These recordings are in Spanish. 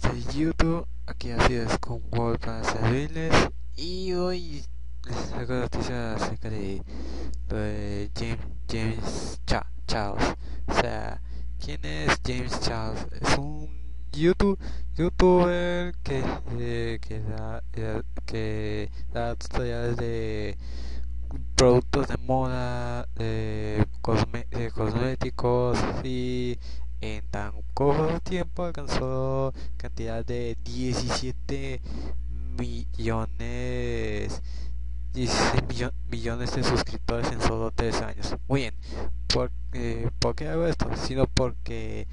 de YouTube, aquí así es con Word para servirles. Y hoy les traigo noticias acerca de Charles. O sea, ¿quién es James Charles? Es un youtuber que da tutoriales de productos de moda, de cosméticos, y en tan corto tiempo alcanzó cantidad de 17 millones, 16 millones de suscriptores en solo 3 años. Muy bien, ¿por qué hago esto? Sino porque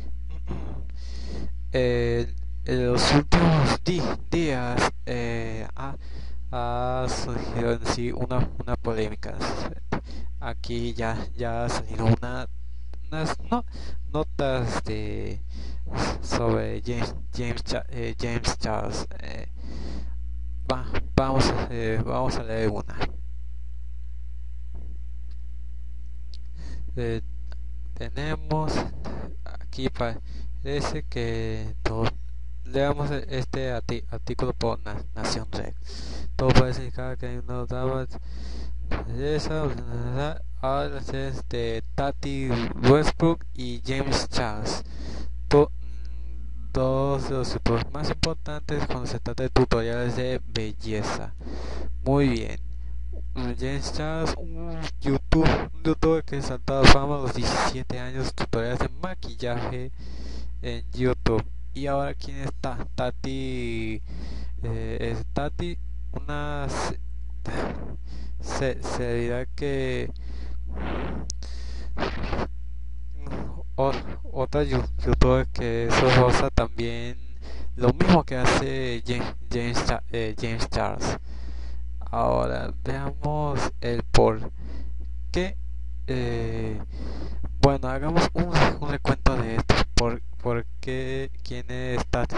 en los últimos días ha surgido en sí una polémica. Aquí ya ha salido unas notas sobre James Charles. Vamos a leer una. Eh, Tenemos aquí, parece que leamos este artículo por Nación Red. Todo parece indicar que hay unos damas esa ahora es de Tati Westbrook y James Charles, dos de los youtubers más importantes cuando se trata de tutoriales de belleza. Muy bien. James Charles, un youtuber que saltó a la fama a los 17 años, tutoriales de maquillaje en YouTube. Y ahora, ¿quién está? Es Tati, una se dirá que otra youtuber que es rosa también, lo mismo que hace James Charles. Ahora veamos el por qué. Bueno, hagamos un recuento de esto. ¿Por qué? ¿Quién es Tati?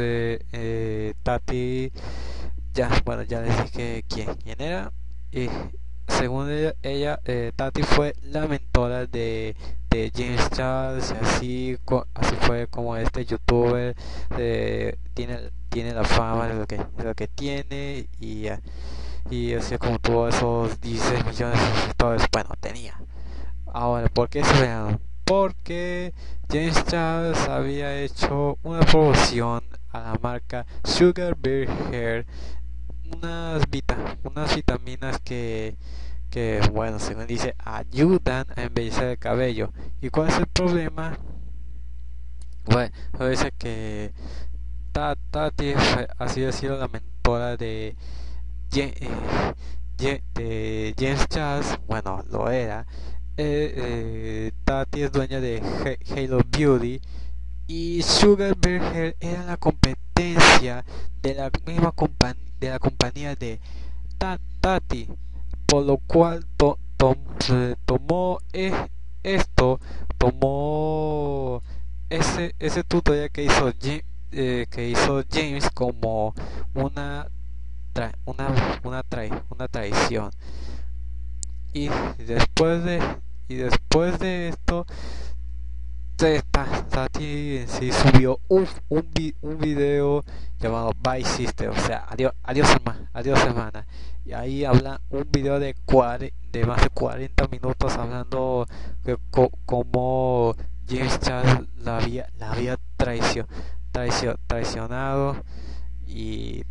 Tati, bueno, ya les dije quién era. Y según Tati fue la mentora de James Charles, y así fue como este youtuber tiene la fama de lo que tiene, y así como tuvo esos 16 millones de suscriptores. Bueno, tenía. Ahora, ¿por qué se vean? Porque James Charles había hecho una promoción a la marca Sugar Bear Hair, unas vitaminas que, bueno, según dice, ayudan a embellecer el cabello. ¿Y cuál es el problema? Bueno, dice que Tati ha sido la mentora de James Charles. Bueno, lo era. Tati es dueña de Halo Beauty, y Sugar Bear Hair era la competencia de la misma compañía de Tati, por lo cual tomó esto, tomó ese tutorial que hizo James como una una traición. Y después de esto, Tati en sí subió un video llamado Bye Sister, o sea, adiós hermana. Y ahí habla un video de más de 40 minutos, hablando de cómo James Charles la había traicionado, y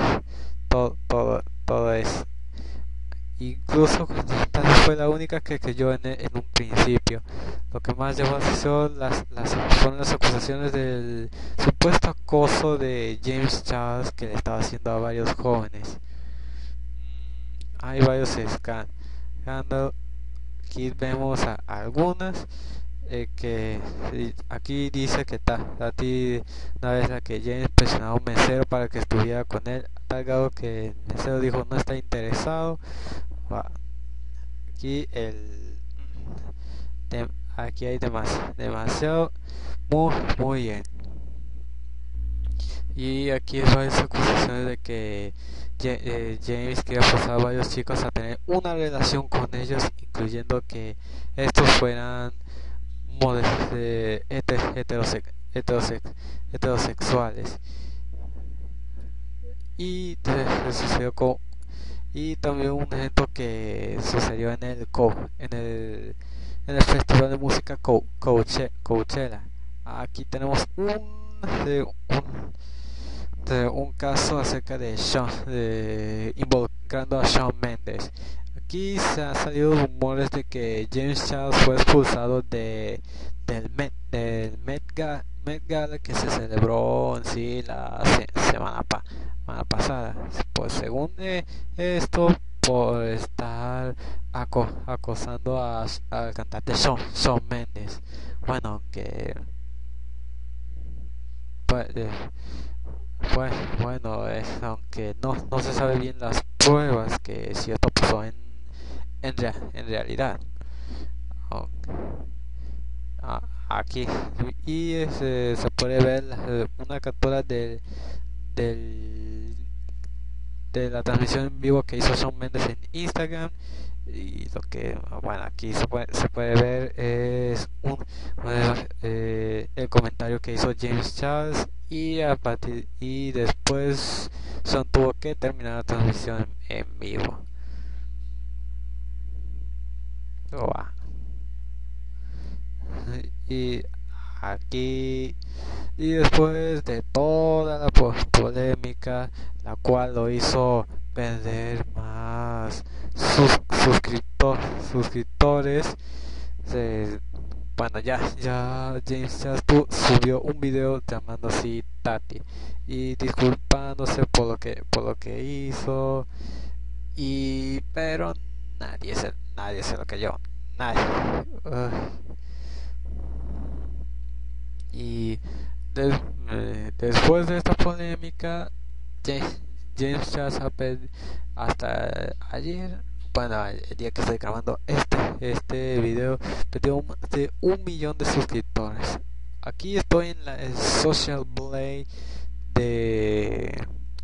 todo eso. Incluso esta fue la única que creyó en un principio. Lo que más llamó la atención fueron las acusaciones del supuesto acoso de James Charles que le estaba haciendo a varios jóvenes. Hay varios escándalos. Aquí vemos algunas. Aquí dice que Tati, una vez la que James presionaba a un mesero para que estuviera con él, a tal grado que el mesero dijo no está interesado. Aquí aquí hay demasiado, muy bien. Y aquí hay varias acusaciones de que James quería forzar a varios chicos a tener una relación con ellos, incluyendo que estos fueran heterosexuales. y sucedió y también un evento que sucedió en el festival de música Coachella. Aquí tenemos un caso acerca involucrando a Shawn Mendes. Aquí se han salido rumores de que James Charles fue expulsado del Met Gala que se celebró en sí la semana pasada. Pues según esto, por estar acosando al cantante Shawn Mendes. Bueno, que pues, pues, bueno, aunque no se sabe bien las pruebas que si esto pasó en realidad. Oh, aquí y se puede ver una captura del de la transmisión en vivo que hizo Shawn Mendes en Instagram, y lo que bueno aquí se puede ver es el comentario que hizo James Charles, y después Son tuvo que terminar la transmisión en vivo. Wow. Y aquí, y después de toda la polémica, la cual lo hizo perder más suscriptores, se, bueno, ya James ya subió un video llamando así Tati y disculpándose por lo que hizo, y pero nadie se lo creyó, nadie. Y después de esta polémica, James Charles hasta ayer, bueno, el día que estoy grabando este video, perdió más de 1 millón de suscriptores. Aquí estoy en el Social Blade de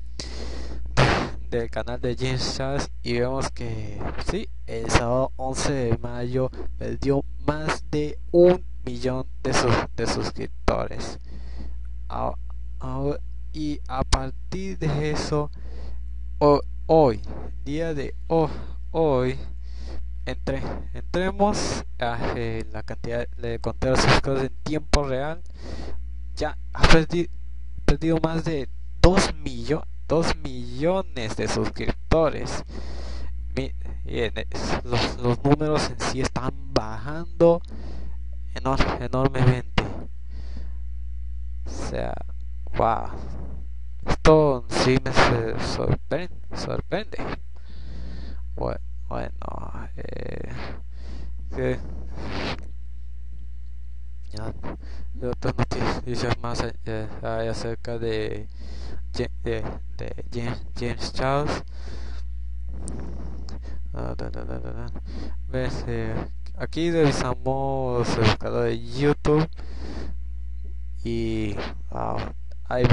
del canal de James Charles, y vemos que sí, el sábado 11 de mayo perdió más de 1 millón de suscriptores. Ah, y a partir de eso, hoy, día de hoy, entremos a la cantidad de conteo de suscriptores en tiempo real. Ya ha perdido más de 2 millones de suscriptores. Los números en sí están bajando enormemente. O sea, wow. Esto sí me sorprende. Bueno, que ya, de otras noticias más hay acerca de James Charles. ¿Ves? Aquí revisamos el buscador de YouTube, y wow, hay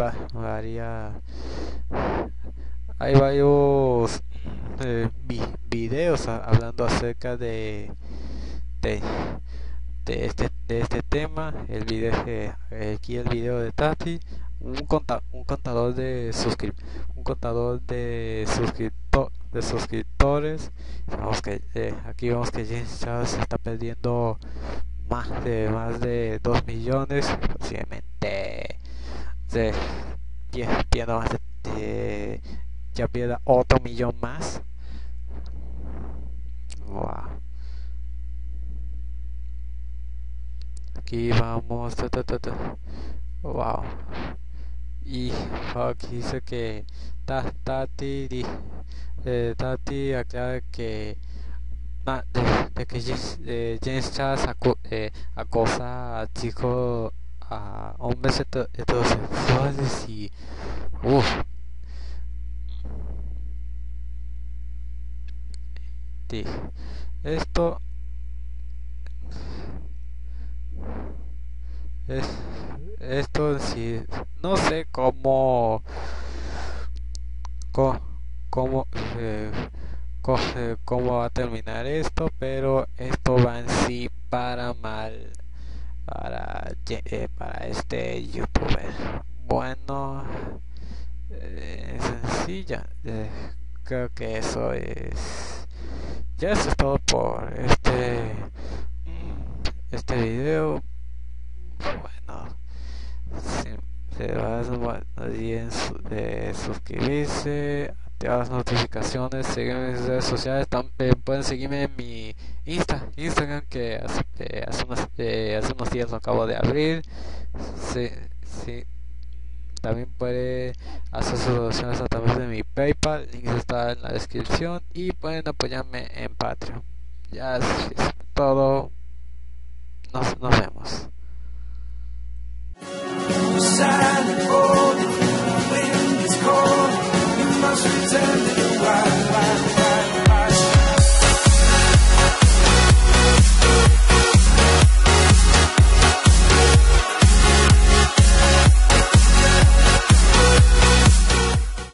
hay varios videos hablando acerca de, de este tema. El video, aquí el video de Tati, un contador un contador de suscriptores. Aquí vemos que James Charles está perdiendo más de 2 millones, posiblemente se pierda más ya pierda otro millón más. Wow. Aquí vamos, wow. Y aquí dice que Tati aclara que de que James Charles acosa a chicos, a hombres heterosexuales, y uff, esto es esto sí, no sé co- cómo cómo va a terminar esto, pero esto va en sí para mal para este youtuber. Bueno, sí, ya, creo que eso ya eso es todo por este video. Bueno, si se vas, no olviden de suscribirse, activar las notificaciones, seguirme en mis redes sociales. También pueden seguirme en mi Instagram, que hace unos días lo acabo de abrir. Sí, sí. También puede hacer sus donaciones a través de mi PayPal, link está en la descripción, y pueden apoyarme en Patreon. Ya es todo, nos vemos.